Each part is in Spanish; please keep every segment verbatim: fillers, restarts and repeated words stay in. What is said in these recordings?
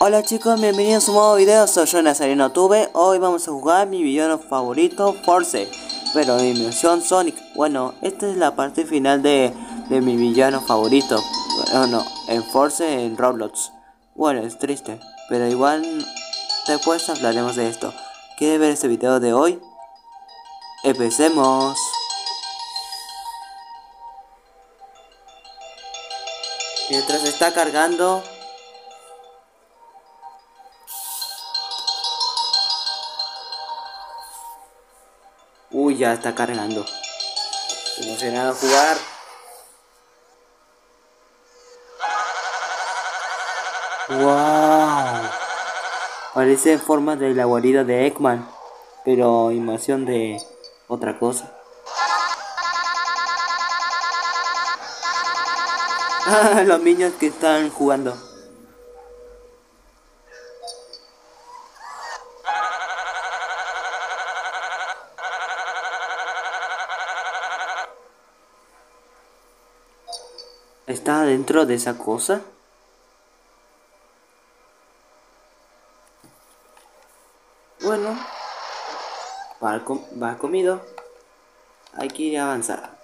Hola chicos, bienvenidos a un nuevo video, soy yo Nazareno Tube. Hoy vamos a jugar mi villano favorito, Force, pero en versión Sonic. Bueno, esta es la parte final de, de mi villano favorito. Bueno, no, en Force en Roblox. Bueno, es triste, pero igual después hablaremos de esto. ¿Quieres ver este video de hoy? Empecemos. Mientras está cargando. Uy, ya está cargando. Emocionado a jugar. Wow. Parece en forma de la guarida de Eggman, pero invasión de otra cosa. Ah, los niños que están jugando. ¿Está dentro de esa cosa? Bueno, va, com va comido. Hay que ir a avanzar.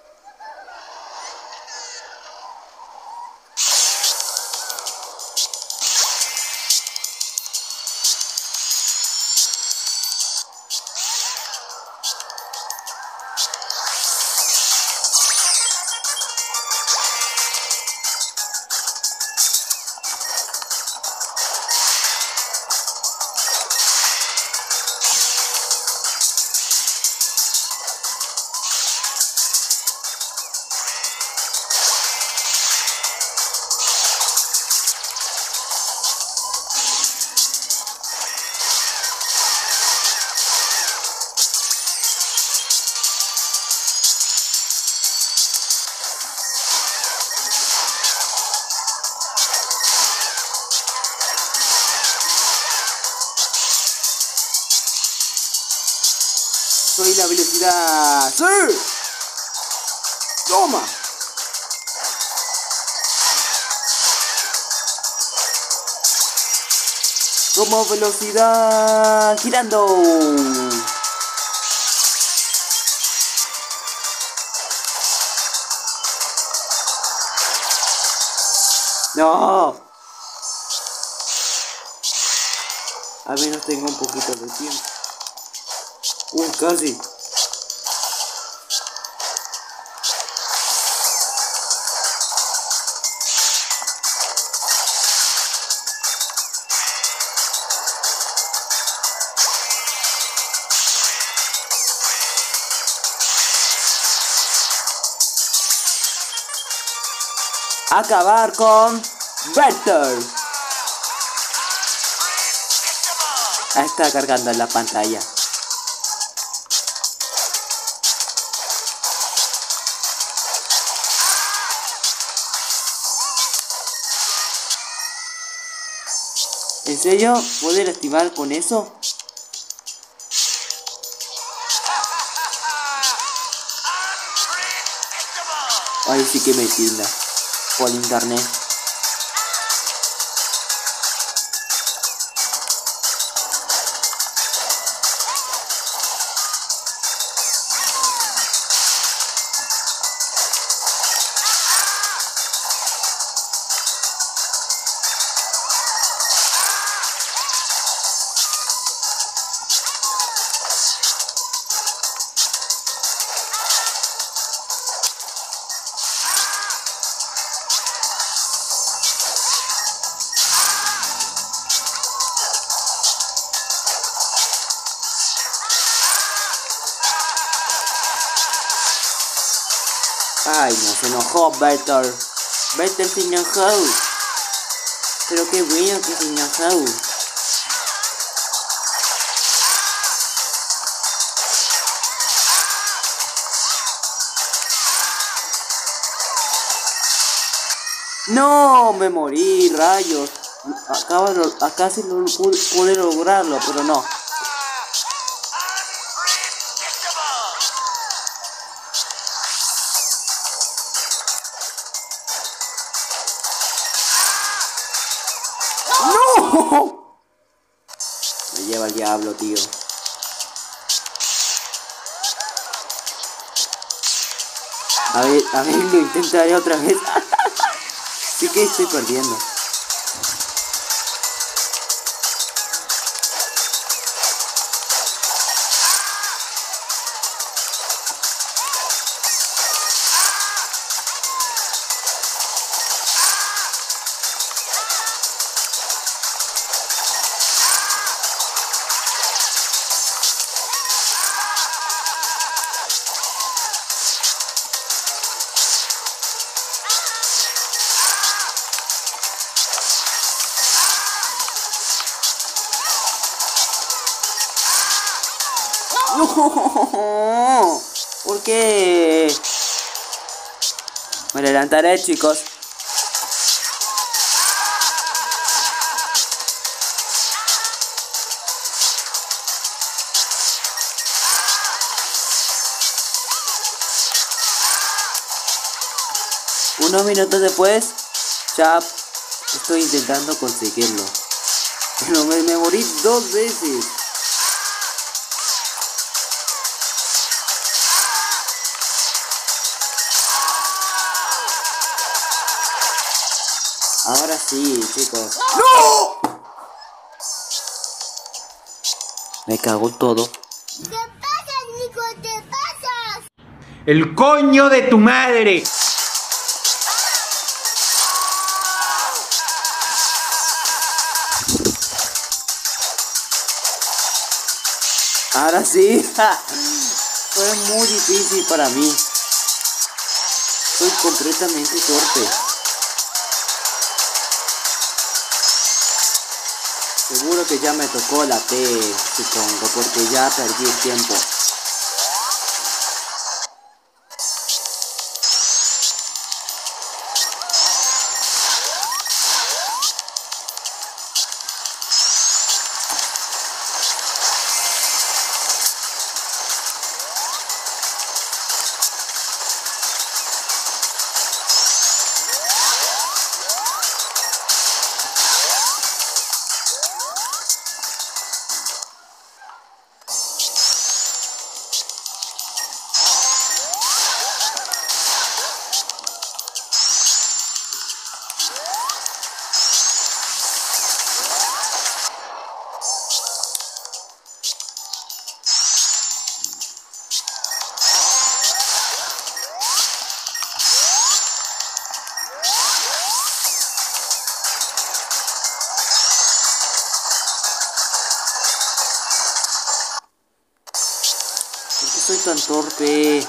Soy la velocidad. ¡Sí! ¡Toma! Toma velocidad. Girando. No. Al menos tengo un poquito de tiempo. Uh, casi. Acabar con Vector. Está cargando en la pantalla. ¿En serio? ¿Puedo lastimar con eso? Ay, sí que me tilda. Por internet. Ay, no, se enojó Vector. Vector se enojó. Pero qué bueno que se enojó. No, me morí, rayos. Acá, acá sí lo pude, pude lograrlo, pero no. ¡No! ¡No! Me lleva el diablo, tío. A ver, a ver, lo intentaré otra vez. Sí que estoy perdiendo. No, ¿por qué? Me adelantaré, chicos. Unos minutos después, ya estoy intentando conseguirlo. Pero me, me morí dos veces. Ahora sí, chicos. ¡No! Me cago todo. ¿Qué pasa, Nico? ¿Qué pasa? ¡El coño de tu madre! Ahora sí. Fue muy difícil para mí. Soy completamente torpe. Seguro que ya me tocó la T, supongo, porque ya perdí el tiempo. ¿Por qué soy tan torpe?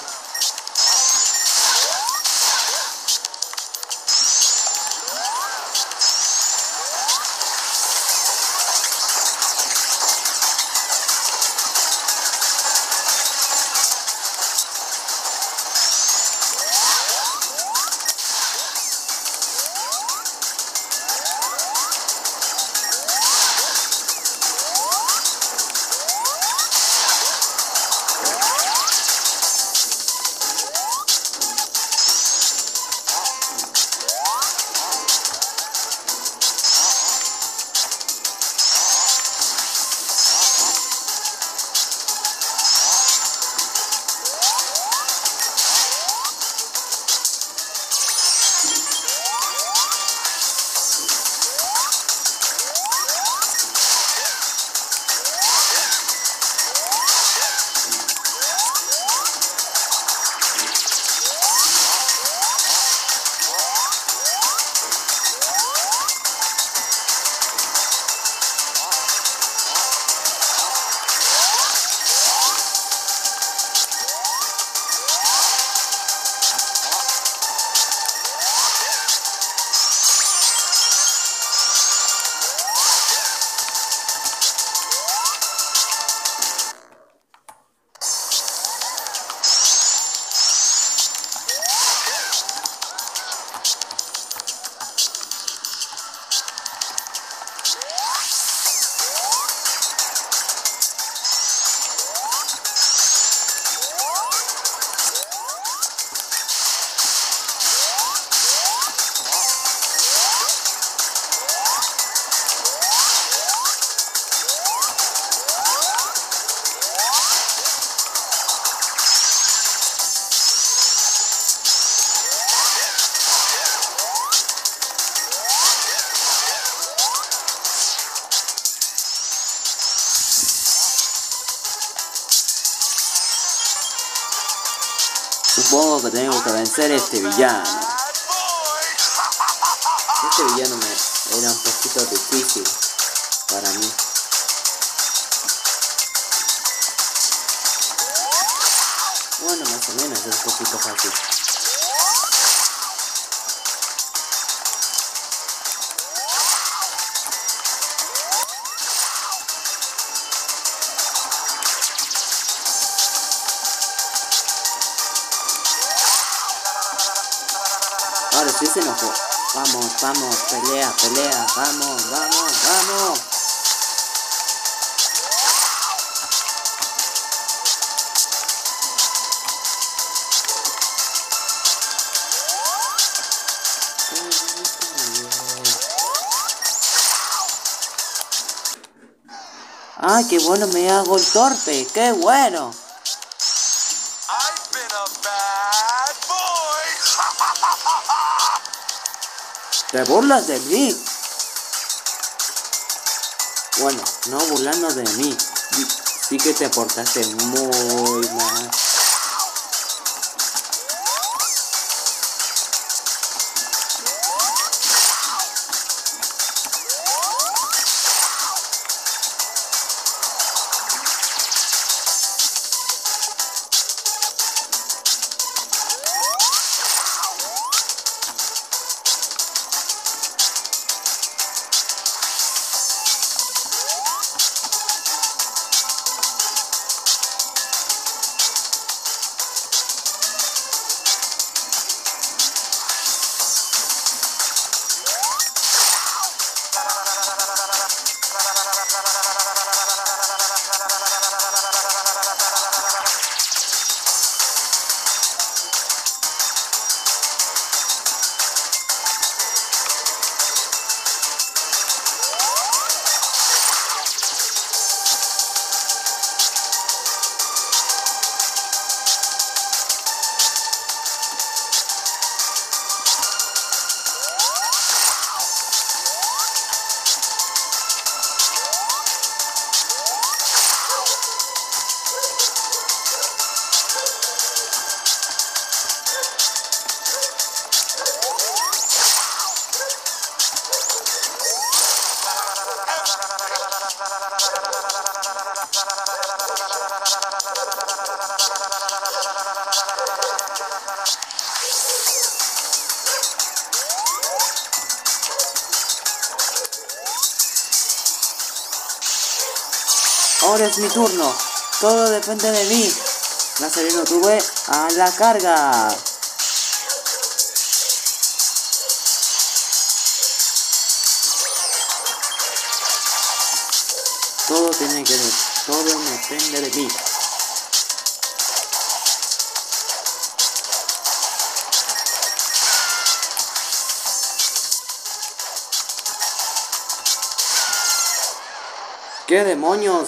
supongo que tengo que vencer a este villano. Este villano me era un poquito difícil para mí. Bueno, más o menos es un poquito fácil. Ahora sí se enojó. Vamos, vamos, pelea, pelea, vamos, vamos, vamos. Ah, qué bueno, me hago el torpe, qué bueno. ¿Te burlas de mí? Bueno, no burlando de mí. Sí que te portaste muy mal. Ahora es mi turno. Todo depende de mí. Nazareno tuve a la carga. Todo tiene que ver. Todo depende de mí. ¿Qué demonios?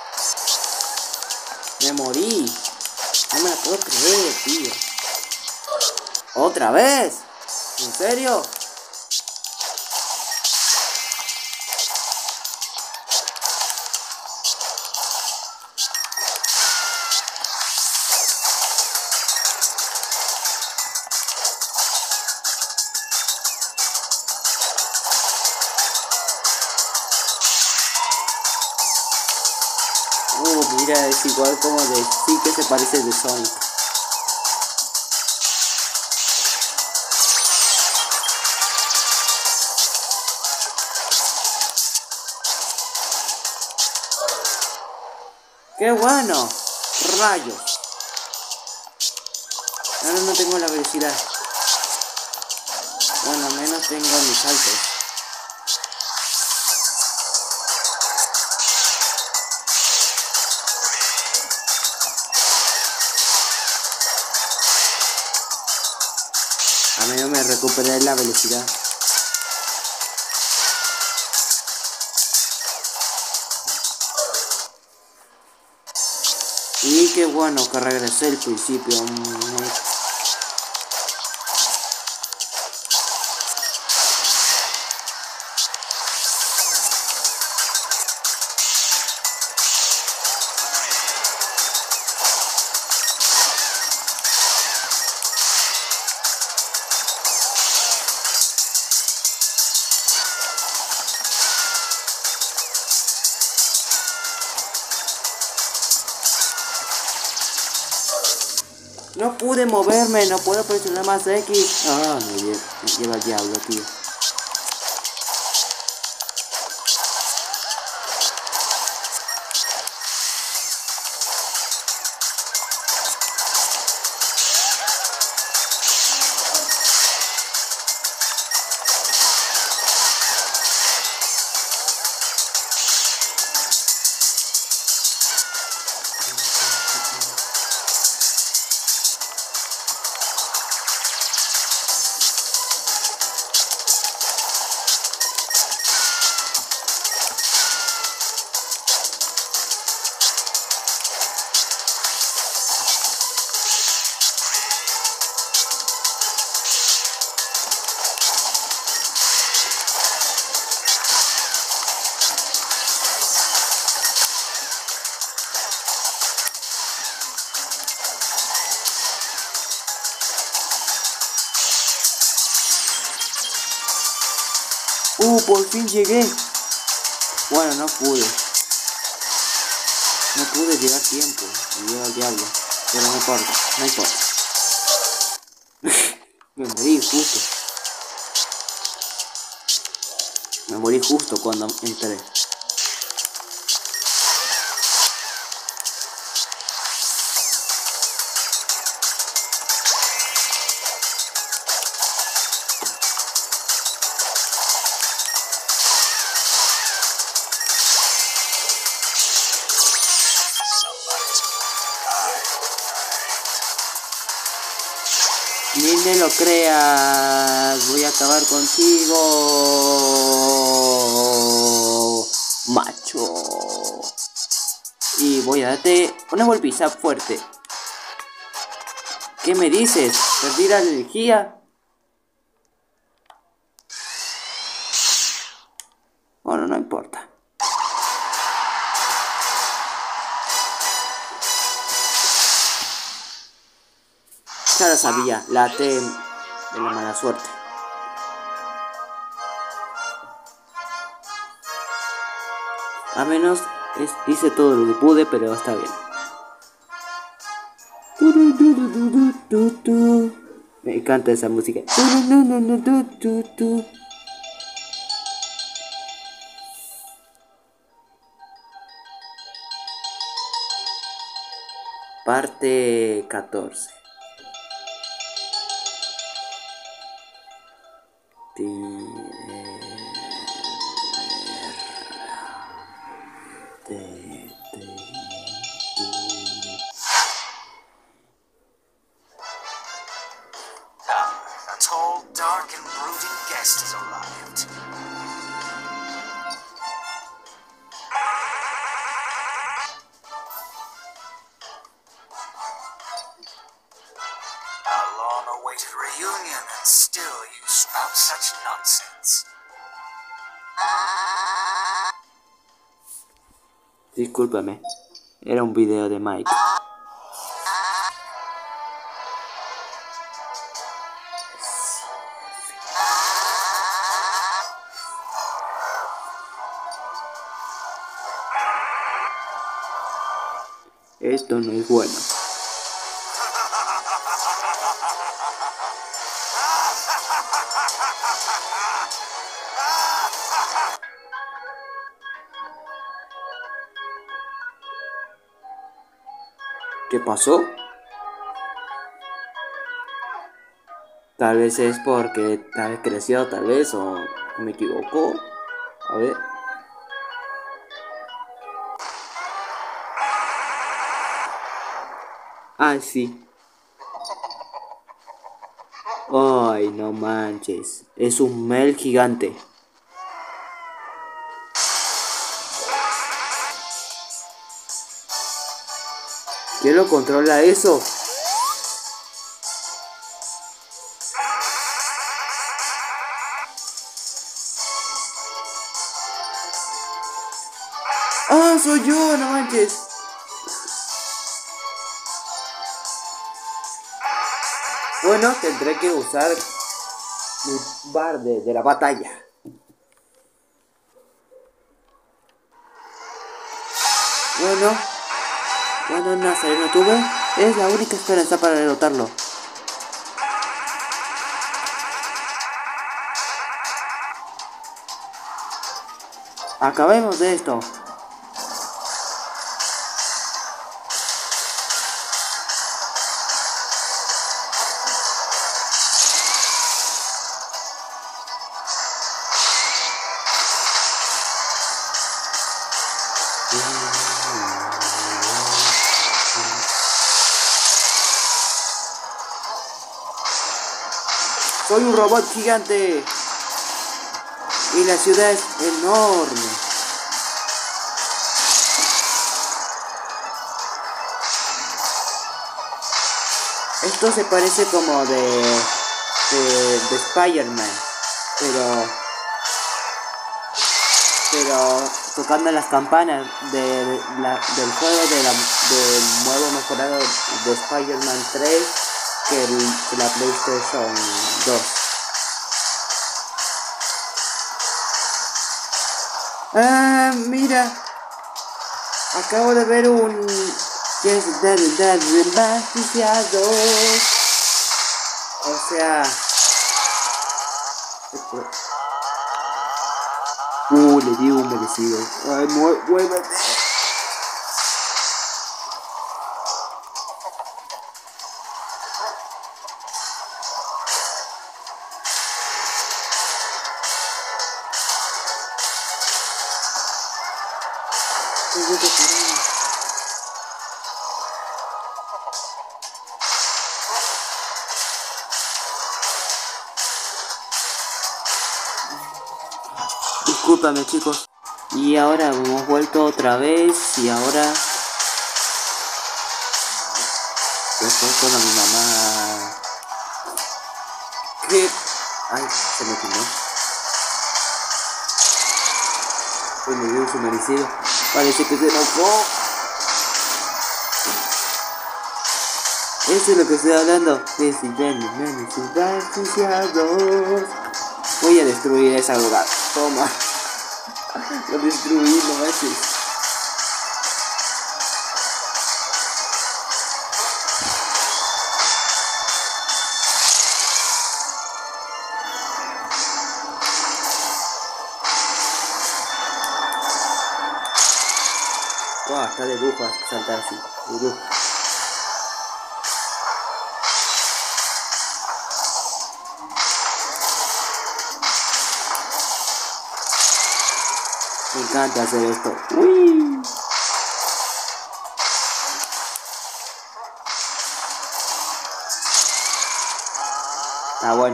Me morí. No me la puedo creer, tío. ¿Otra vez? ¿En serio? Uh, mira, es igual como de... Sí que se parece de Sonic. ¡Qué bueno! ¡Rayos! Ahora no tengo la velocidad. Bueno, al menos tengo mis saltos. A menos me recuperé la velocidad. Y qué bueno que regresé al principio. No pude moverme, no puedo presionar más X. Ah, me lleva, me lleva el diablo, tío. Uh, por fin llegué. Bueno, no pude. No pude llegar a tiempo. Me lleva el diablo. Pero no importa, no importa. Me morí justo. Me morí justo cuando entré. Ni me lo creas, voy a acabar contigo, macho. Y voy a darte una golpiza fuerte. ¿Qué me dices? ¿Perdí la energía? Bueno, no importa. Ya lo sabía, la T de la mala suerte. A menos es, hice todo lo que pude, pero está bien. Me encanta esa música. Parte catorce. A tall, dark, and brooding guest has arrived. A long-awaited reunion, and still you spout such nonsense. Discúlpame, era un video de Mike. Esto no es bueno. ¿Qué pasó? Tal vez es porque tal vez creció, tal vez, o me equivoco. A ver. Ah, sí. Ay, no manches. Es un Mel gigante. ¿Quién lo controla eso? ¡Ah, soy yo! ¡No manches! Bueno, tendré que usar mi barde de la batalla. Bueno, bueno, Nazareno tuve. Es la única esperanza para derrotarlo. Acabemos de esto. Soy un robot gigante y la ciudad es enorme. Esto se parece como de de, de Spider-Man, pero pero tocando las campanas de la, del juego de la, del nuevo mejorado de Spider-Man tres que, el, que la PlayStation dos. Ah, mira, acabo de ver un Yes, that is that demasiado. O sea, uh, le di un merecido. Ay, muévete. Tengo que parar. Discúlpame, chicos. Y ahora hemos vuelto otra vez y ahora estoy con mi mamá. ¿Qué? Ay, se me quemó. Pues me dio su merecido. Parece que se enojó. Eso es lo que estoy hablando. Voy a destruir esa lugar. Toma. Lo destruí, no manches. Wow, está de lujo saltar así. De lujo. Me encanta hacer esto. ¡Uy! Ah, bueno.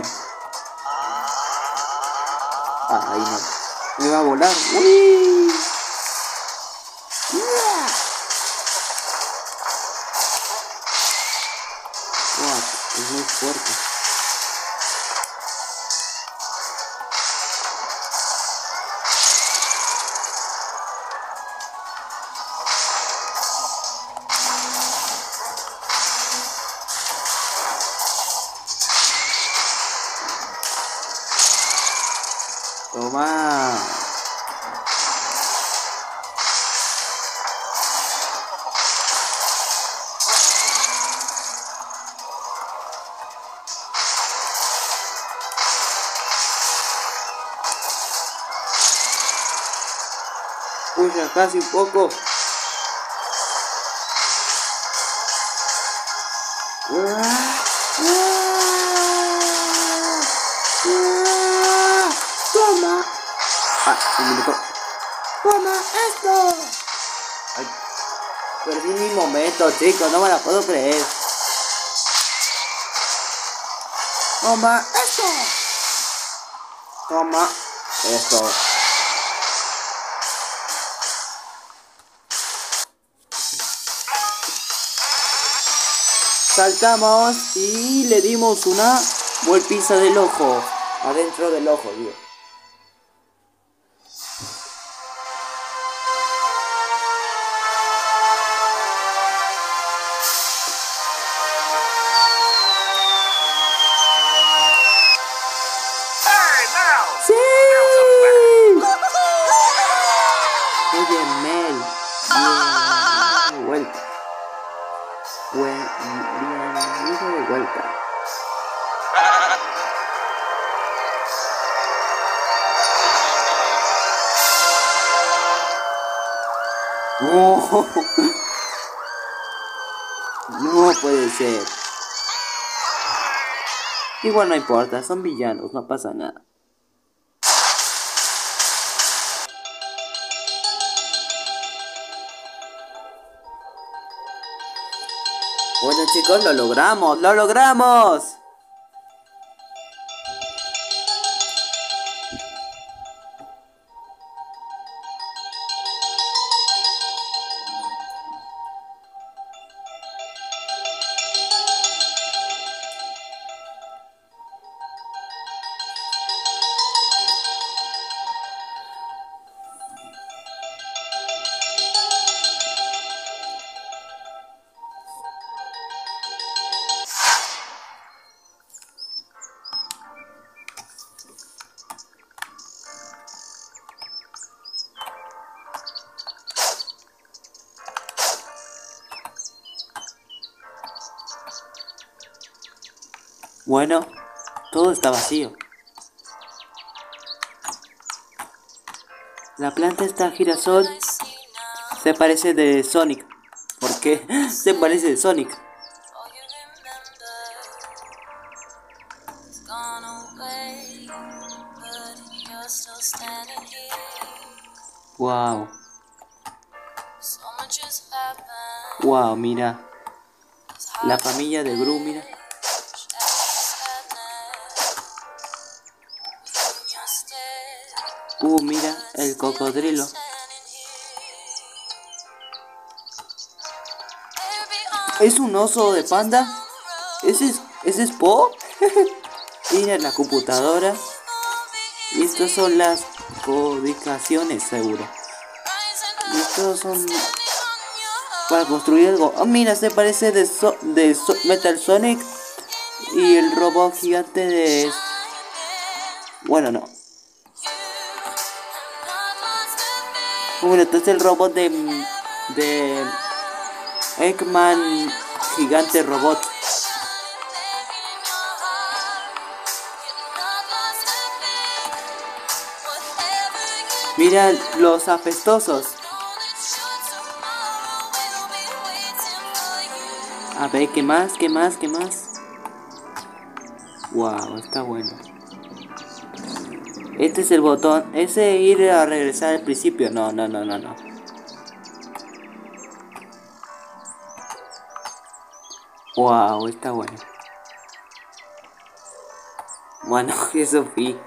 Ah, ahí no. Me va a volar. ¡Uy! ¡Yeah! Wow, es muy fuerte. Toma. Pucha, casi un poco. ¡Ah! ¡Toma! Ah, un minuto. ¡Toma esto! Ay, perdí mi momento, chicos, no me la puedo creer. ¡Toma esto! Toma esto. Saltamos y le dimos una golpiza del ojo. Adentro del ojo, digo. ¡Sí! Oye, Mel. Bien. Vuelta. Bueno. No. No puede ser. Igual no importa, son villanos, no pasa nada. Bueno chicos, lo logramos, lo logramos. Bueno, todo está vacío. La planta esta girasol se parece de Sonic. ¿Por qué? Se parece de Sonic. Wow. Wow, mira. La familia de Gru, mira. Uh, mira, el cocodrilo. ¿Es un oso de panda? ¿Ese es, ese es Po? Mira la computadora. Y estas son las codificaciones, seguro. Y estos son para construir algo. Oh, mira, se parece de, so de so Metal Sonic y el robot gigante de... Bueno, no. Bueno, entonces el robot de... de... Eggman gigante robot. Mira los apestosos. A ver, ¿qué más? ¿Qué más? ¿Qué más? Wow, está bueno. Este es el botón. Ese ir a regresar al principio. No, no, no, no, no. Wow, está bueno. Bueno, eso fui.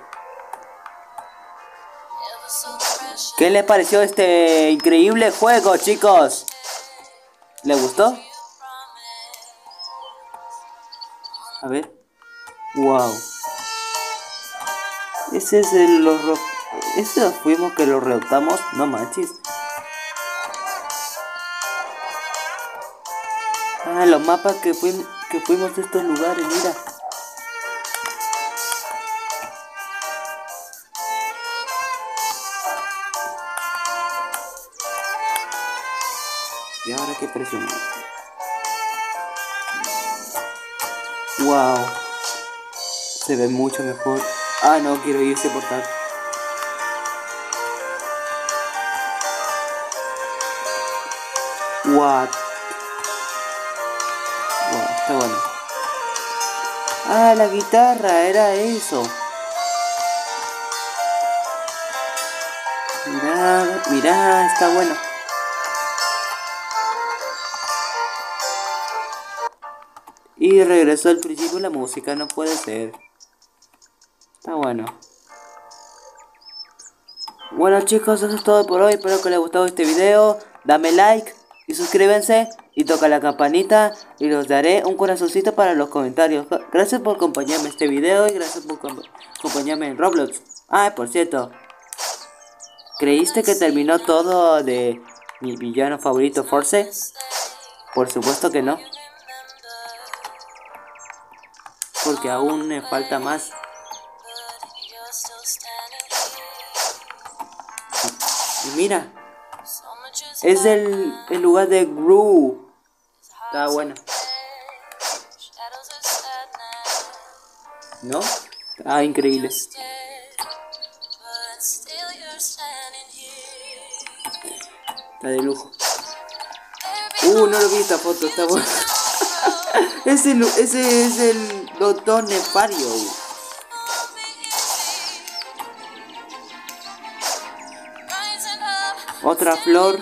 ¿Qué le pareció este increíble juego, chicos? ¿Le gustó? A ver. Wow. Ese es el... Los ro... ¿Ese fuimos que lo reoptamos? No manches. Ah, los mapas que, fuimos que fuimos a estos lugares, mira. ¿Y ahora qué presión? Wow. Se ve mucho mejor. Ah, no, quiero ir a ese portal. What? Wow, está bueno. Ah, la guitarra, era eso. Mirá, mirá, está bueno. Y regresó al principio la música, no puede ser. Está bueno. Bueno chicos, eso es todo por hoy. Espero que les haya gustado este video. Dame like y suscríbanse. Y toca la campanita. Y los daré un corazoncito para los comentarios. Gracias por acompañarme en este video. Y gracias por acompañarme en Roblox. Ah, por cierto. ¿Creíste que terminó todo de mi villano favorito, Force? Por supuesto que no. Porque aún me falta más. Y mira, es el, el lugar de Gru. Está bueno. ¿No? Está increíble. Está de lujo. Uh, no lo vi esta foto, está bueno. ese, ese es el doctor Nefario. Otra flor.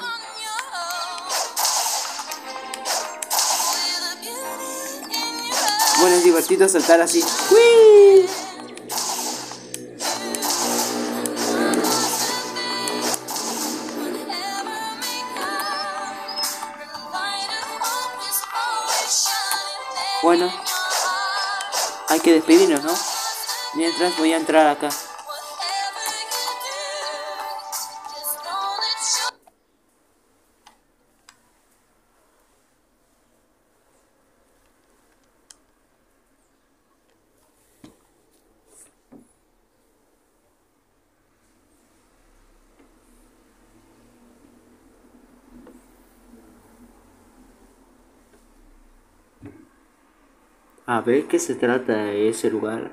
Bueno, es divertido saltar así. ¡Uy! Bueno, hay que despedirnos, ¿no? Mientras voy a entrar acá. A ver qué se trata de ese lugar.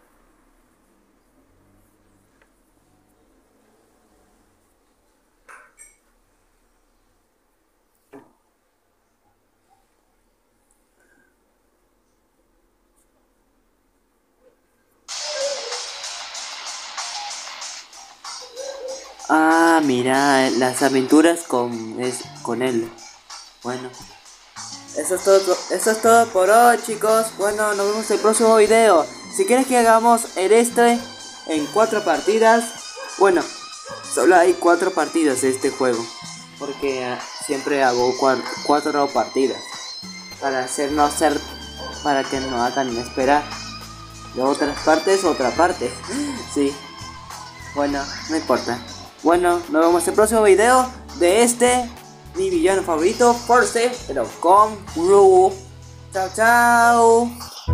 Ah, mira, las aventuras con, es, con él. Bueno. Eso es, todo, eso es todo por hoy, chicos. Bueno, nos vemos en el próximo video. Si quieres que hagamos el este en cuatro partidas, bueno, solo hay cuatro partidas de este juego, porque uh, siempre hago cuatro, cuatro partidas para hacernos hacer, para que no hagan esperar. De otras partes, otra parte. Sí. Bueno, no importa. Bueno, nos vemos en el próximo video de este. Mi villano favorito, Force, pero con Gru. Chao, chao.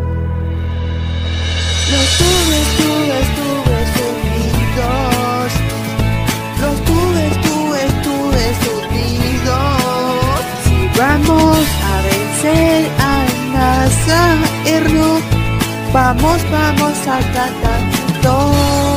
Los tubes, tubes, tubes unidos. Los tubes, tubes, tubes unidos. Si vamos a vencer a NASA Erno, vamos, vamos a cantar juntos.